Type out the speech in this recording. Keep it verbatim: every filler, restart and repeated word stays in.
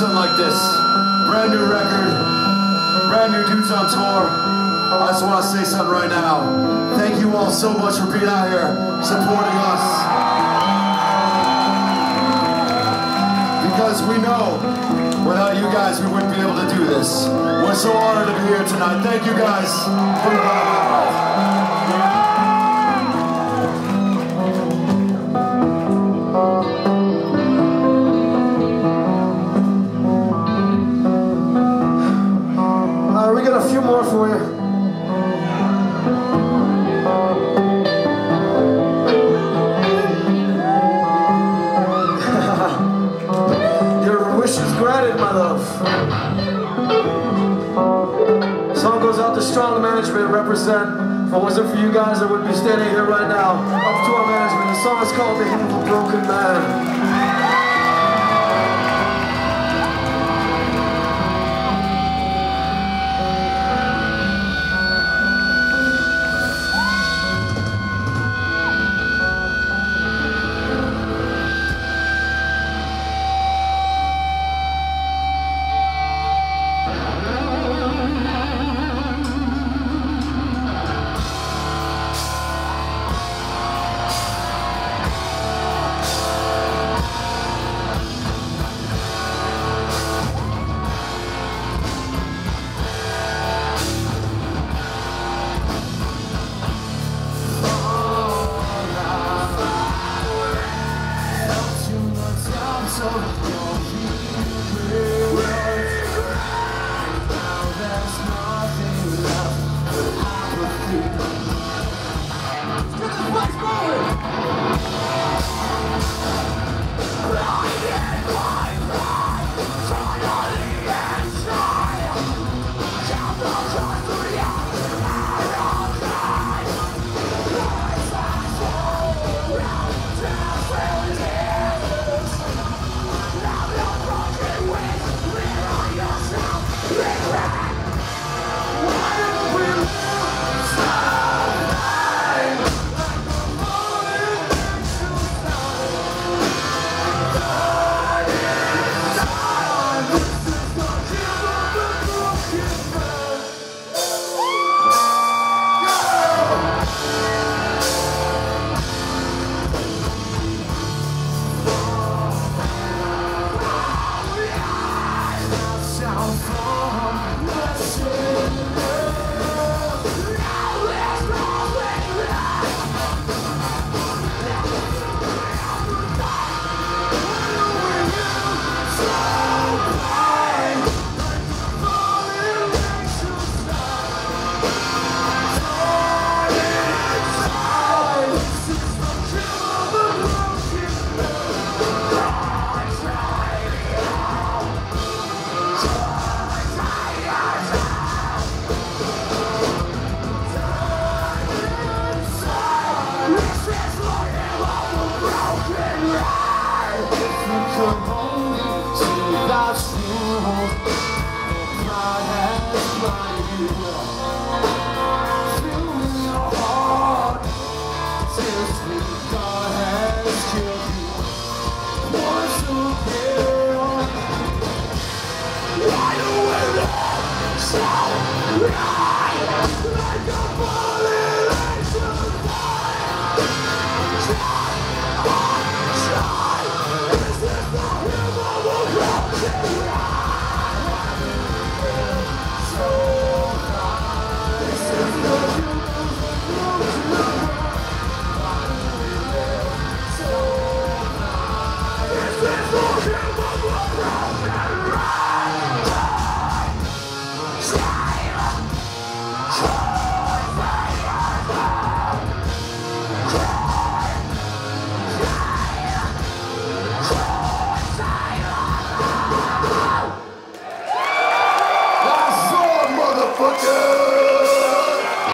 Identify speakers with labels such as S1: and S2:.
S1: something like this. Brand new record, brand new dudes on tour. I just want to say something right now. Thank you all so much for being out here, supporting us. Because we know, without you guys, we wouldn't be able to do this. We're so honored to be here tonight. Thank you guys.
S2: Uh, we got a few more for you. Granted, my love. Song goes out to strong management, represent. If it wasn't for you guys, I wouldn't be standing here right now. Up to our management. The song is called The Hymn of a Broken Man.
S3: Yeah.